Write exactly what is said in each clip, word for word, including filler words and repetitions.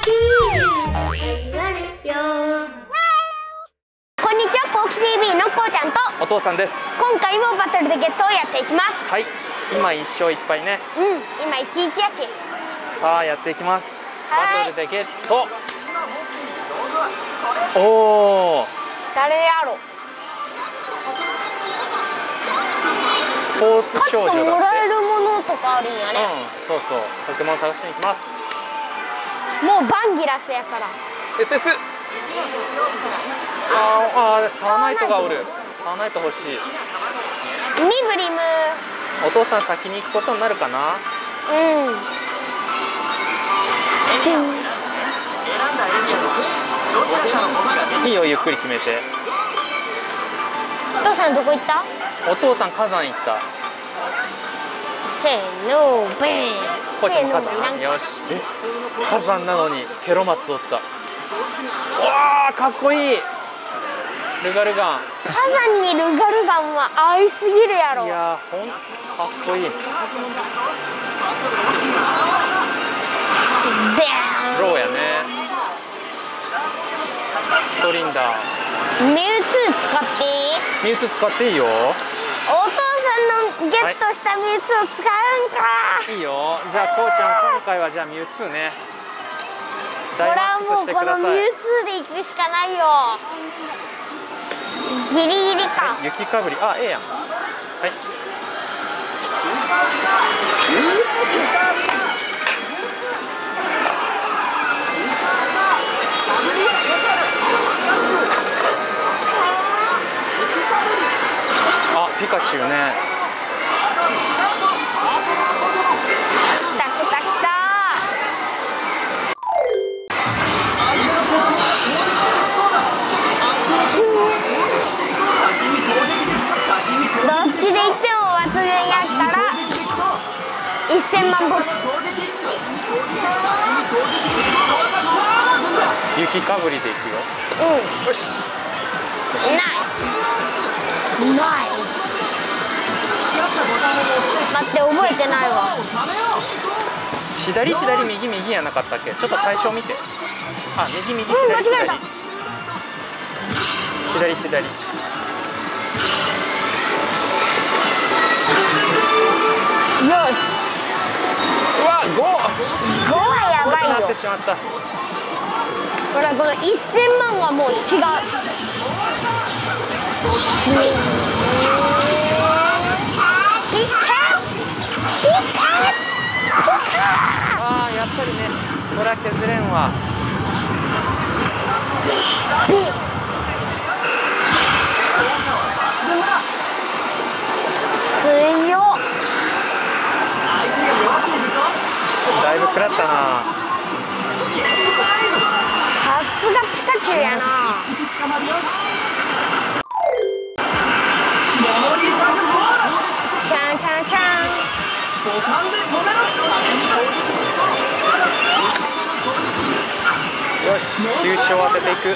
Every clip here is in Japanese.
こんにちは、こうき ティーブイ のこうちゃんとお父さんです。 今回もバトルでゲットをやっていきます。 はい、今一勝一敗ね。 うん、今いちいちやけ。 さあやっていきます。 はいバトルでゲット。おお。 誰やろ。 スポーツ少女だって。 勝つともらえるものとかあるんやね。 うん、そうそう。ポケモン探しに行きます。 もうバンギラスやから。 エスエス。あーあー、サーナイトがおる。サーナイト欲しい。 ミブリム。 お父さん先に行くことになるかな。 うん。 いいよ、ゆっくり決めて。 お父さんどこ行った？ お父さん火山行った。 せーの、ベン。 こうちゃんも火せーの山。よし。え、火山なのにケロマツおった。わあ、かっこいい。ルガルガン。 火山にルガルガンは合いすぎるやろ。 いやー、ほんかっこいい。 ベーン。 ローやね。ストリンダー。 ミュウツー使っていい？ ミュウツー使っていいよ。 お父さんのゲットしたミュウツーを使うんか。 いいよ。じゃあこうちゃん今回はじゃあミュウツーね。 これ大マはもうックスしてくこのミュウださい。 ツーで行くしかないよ。ギリギリか。 雪かぶり、あ、ええやん。はい。あ、ピカチュウね。 来た来た来た。どっちで行っても抜群やからいっせんまんボルト。 雪かぶりでいくよ。 うん。 よし。 ナイスナイス。待って、覚えてないわ。 左左右右やなかったっけ。ちょっと最初見て。あ、右右うん、間左違えた。 左左左。 よし。 うわ、ご。 ごはやばいよ。 なってしまった。 ほら、このいっせんまんはもう違う。 ああ、やっぱりね、そりゃ削れんわ。 強っ。 だいぶ食らったな。 さすがピカチュウやな。チャンチャンチャン。 よし、急所を当てていく。 こ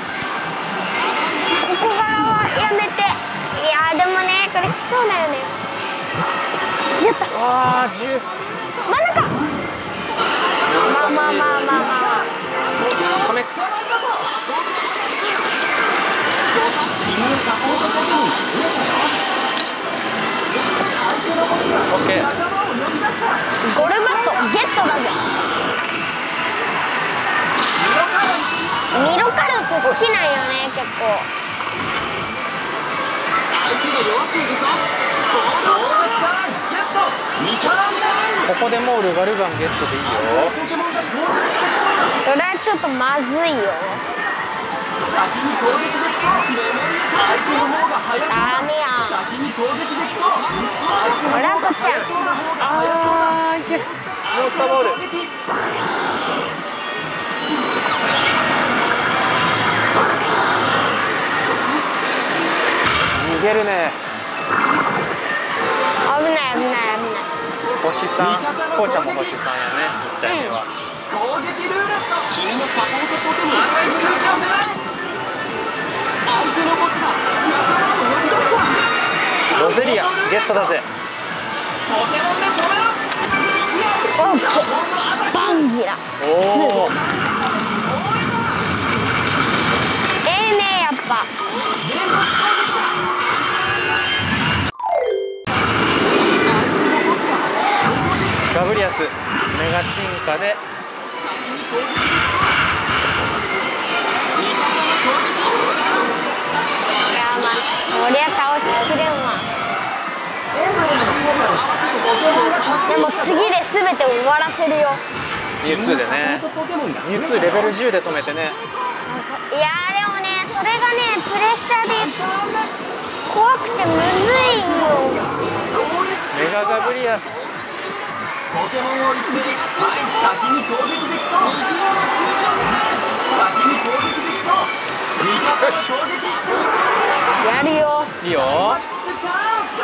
こ側はやめて。いやーでもね、これ来そうだよね。やった。 ああ、じゅう。 真ん中。まあまあまあまあまあ。 カメックス。オッケー。 ゴルバットゲットだぜ。ミロカルス好きなんよね、結構。 ここでもうルガルガンゲットでいいよ。 それはちょっとまずいよ。ダメや。ほらこっちや。 ああ、いけ。モンスターボール。逃げるね。 危ない危ない危ない。 星さん、こうちゃんも星さんやね。一体目は。 攻撃ルーレット。君のサポートポケモン赤い数字を狙え。相手のボスが仲間を呼び出した。 ロゼリアゲットだぜ。 ポケモンで止めろ。 オッケー。バンギラ。 おお。 メガ進化でいやまあそりゃ倒しきれんわ。でも次で全て終わらせるよ。 ミュウツーでね。ミュウツーレベルじゅうで止めてね。 いやでもねそれがねプレッシャーで怖くてむずいよ。 メガガブリアス。 ポケモンを言って先に攻撃できそう。先に攻撃できそう。味方の攻撃やるよ。 いいよ。 チャンス。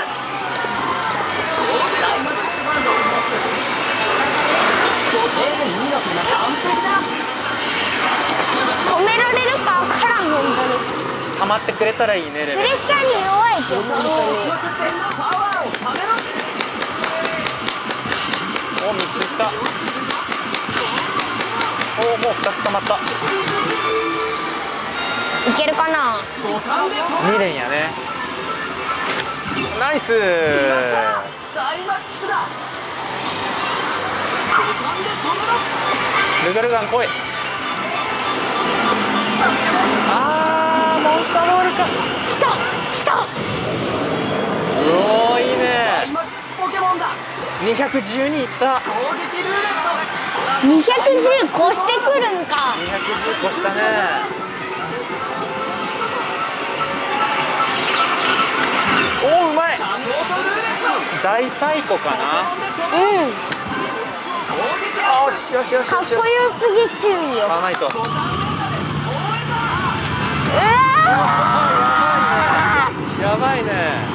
ダイマックスバンドを持ってる。ごてん見事な完璧だ。 止められるか分からん本当に。 溜まってくれたらいいねレベル。 プレッシャーに弱いけど本当に。 パワーをためろ。 お、みっついった。お、もうふたつ溜まった。 いけるかな。 に連やね。ナイス。 ダイマックスだ。ボタンで止めろ。 ルガルガン来い。あー、モンスターボールか。 来た来た。 うおー、いいダイね。 マックスポケモンだ。 にひゃくじゅうにいった。 攻撃ルーレット。 にひゃくじゅう越してくるんか。 にひゃくじゅう越したね。おー、うまい。大最古かな。 うん。 よしよしよしかっこよよしよし。 すぎ注意よ。 さあないと。 うわやばいね。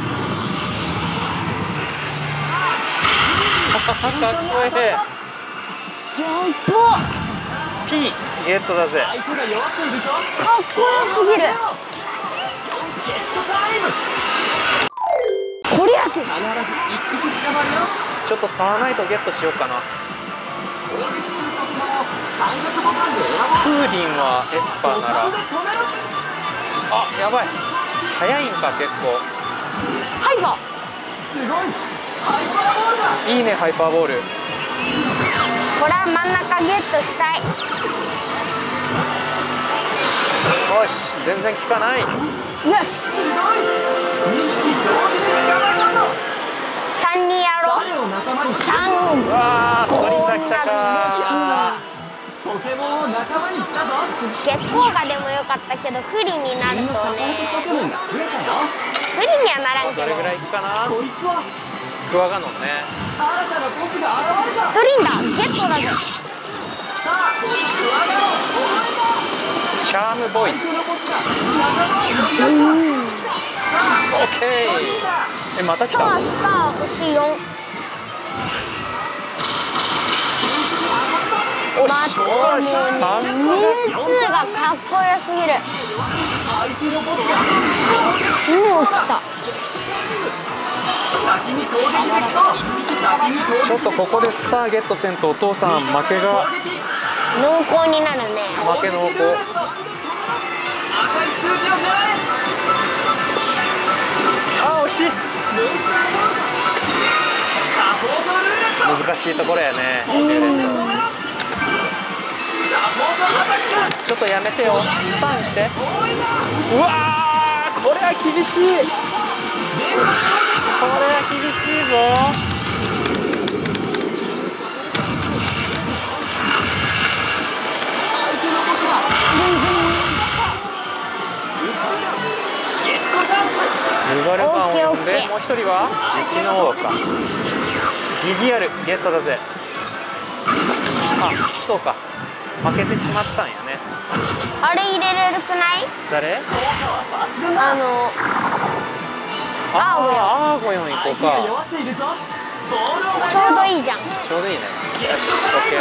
かっこいい。 やば。 P ゲットだぜ。 相手が弱っているぞ。 かっこよすぎる。 ゲットタイム。 こりゃけ。 必ず一匹捕まるよ。 ちょっとサーナイトゲットしようかな。 攻撃するポケモンを三角ボタンで選ぼう。 フーリンはエスパーなら。 ボタンで止めろ。 あ、やばい。早いんか結構。 ハイパー。 すごい。ハイパーボールだ。 いいねハイパーボール。 これは真ん中ゲットしたい。 よし、全然効かない。 よし。 すごい。二匹同時に捕まえたぞ。 三人やろう。 誰を仲間にする。 三。 うわー、ストリンダー来たかポケモンを仲間にしたぞ。 月光がでもよかったけど不利になる君のサポートポとね。 ケモンが増えたよ。 不利にはならんけど。 どれぐらいいくかな。 こいつはクワガノンね。 新たなボスが現れた。 ストリンダーゲットだぜ。 スタークワガロンお前だ。 チャームボイス。 相手のボスが仲間を呼び出した。 オッケー。え、また来た。 スタースター星よん。 おし、 待ってもおし、 うねさすミュウツーがかっこよすぎる。 相手のボスが攻撃。 もう来た。 先に攻撃できそう。先に攻撃できそう。 ちょっとここでスターゲットせんとお父さん負けが濃厚になるね。 負け濃厚。 赤い数字を狙え。 あ、惜しい。 モンスターボールだ。サポートルーレット。 難しいところやね。 サポートアタック。 ちょっとやめてよ。スタンして。うわー、これは厳しい。これは厳しいぞ。 相手のボスがゲットチャンス。 ルガルマンを呼んで、 オッケーオッケーもう一人は雪の王か。ギギアルゲットだぜ。あ、そうか。負けてしまったんやね。 あれ入れれるくない？ 誰？ あのアーゴヨン。 あーアーゴヨン行こう相手がか。 弱っているぞ。ボールを投げちょうどいいじゃん。 ちょうどいいね。よし、オッケ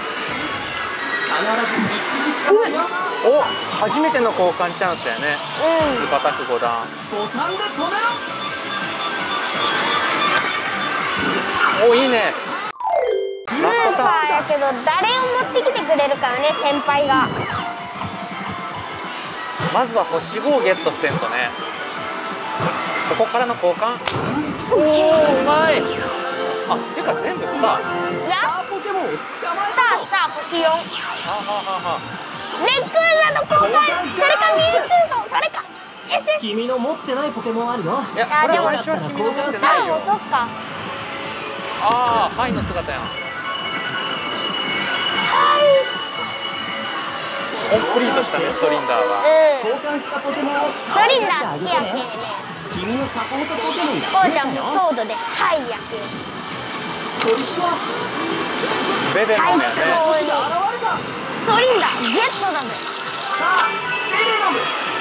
必ず一匹捕まるよ。 ー。お、初めての交換チャンスやね。 うん。 スーパータックご段。 ボタンで止めろ。 お、いいね。 スーラストタパーやけど誰を持ってきてくれるかよね先輩が。 ーン。まずは星ごをゲットせんとね。そこからの交換。おお、うまい。あ、てか全部スター。 いやスターポケモンを使星よん。 はははは。 レックーザと交換。それかミュウツーとそれか エスエス。 君の持ってないポケモンあるよ。 いや、それ最初は君の持ってないよ。 あ、そっか。 ああ、ハイの姿やん。コンプリートしたね、ストリンダーが。 うん。 交換したポケモンをストリンダー好きやけんね。 君のサポートポケモンだ。 こうちゃんもソードでハイやけん。 こいつはベベモン最やね。 高に。 現れた。 ストリンダーゲットだぜ。 さあ、ベレナム。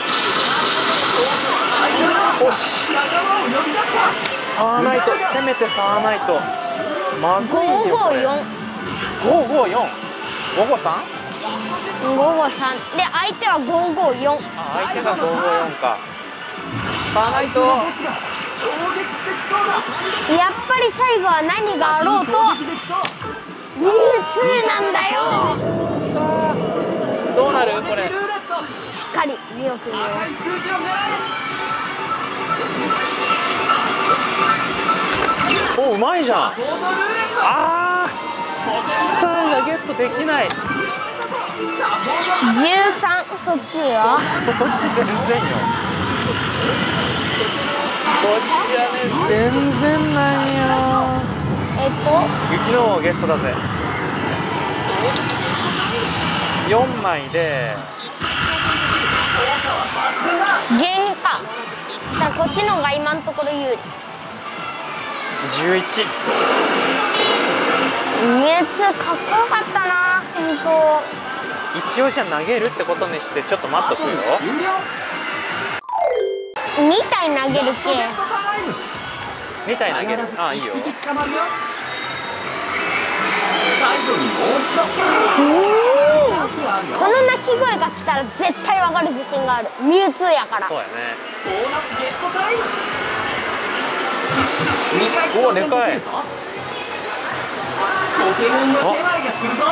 よし。 仲間を呼び出した。 サーナイト、せめてサーナイト。まずいよ。 ごーごーよん。 五五四。五五三。 ごーごーさんで相手はごーごーよん。 あ、相手が五五四か。サーナイト。 ボスが攻撃してきそうだ。 やっぱり最後は何があろうと攻撃できそう。 ミュウツーなんだよ。 どうなるこれ。 ルーレット。 しっかり見送るよ。 赤い数字を狙え。 お、うまいじゃん。 ボードルーレット。 ああ。スターがゲットできない。こじゅうさん。そっちはっち全然よ。こっちはね、全然ないよ。 えっと雪の王ゲットだぜ。よんまいでじゅうにか。だからこっちの方が今のところ有利。 じゅういち。 ミュウツーかっこよかったな。本当。 一応じゃ投げるってことにしてちょっと待っとくよ。 終了。 に体投げるけ。 に体投げる。ああ、いいよ。 一匹捕まるよ。最後にもう一度。チャンスがあるよ。 この鳴き声が来たら絶対わかる自信がある。ミュウツーやから。 そうやね。 ボーナスゲットタイム。にかい挑戦できるぞ。ポケモンの気配がするぞ。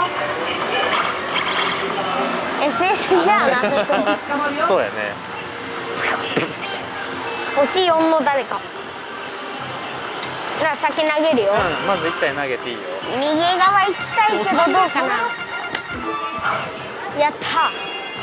エスエス じゃあなさそう。 捕まるよ。 そうやね。 星よんの誰か。じゃあ先投げるよ。 うん、まずいち体投げていいよ。 右側行きたいけどどうかな。やった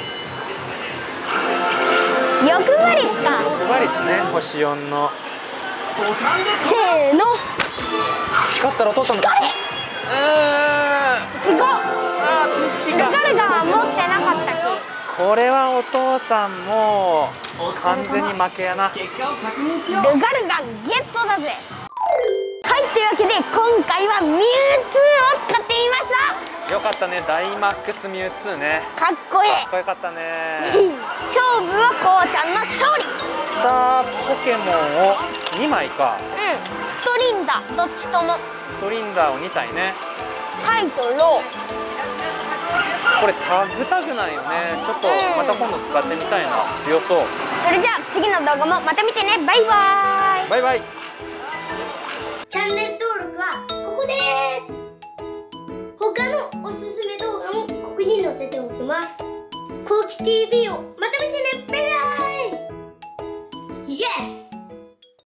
欲張りっすか。 うまいですね、星よんの。 ボタンでせーの。 光ったらお父さんの勝ち。うーん。 すごっ。 あー、ピカ。 ルガルガは持ってなかったっこれはお父さんも完全に負けやな。 結果を確認しよう。 け。ルガルガゲットだぜ。はい、というわけで今回はミュウツーを使ってみました。 よかったね、ダイマックスミュウツーね。 かっこいい。 かっこよかったね。 勝負はこうちゃんの勝利。 スターポケモンをにまいか。 うん、ストリンダどっちとも。 ストリンダーをに体ね。 ハイとロこれタグタグなんよね。ちょっとまた今度使ってみたいな。強そう。 ー。それじゃあ次の動画もまた見てね。バイバーイ。 バイバイ。 チャンネル登録はここです。他のおすすめ動画もここに載せておきます。コウキ ティーブイ をまた見てね。バイバイ。イエーイ。